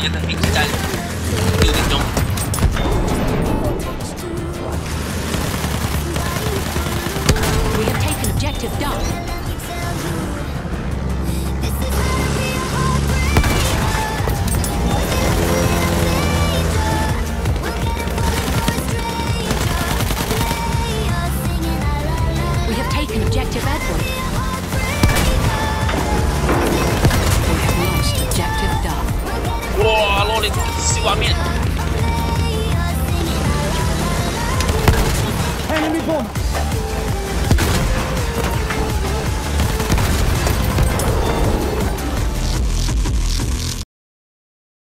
一个飞机在6点钟。 We have taken objective Duff. We have taken objective Edward. We have lost objective Duff. 哇，落了一个死画面。